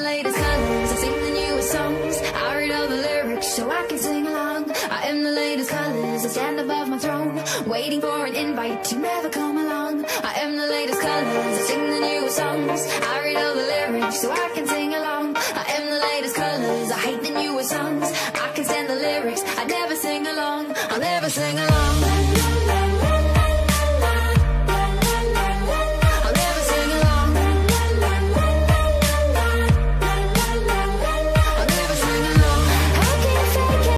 latest colors, I sing the newest songs. I read all the lyrics so I can sing along. I am the latest colors, I stand above my throne, waiting for an invite to never come along. I am the latest colors, I sing the newest songs. I read all the lyrics so I can sing along. I am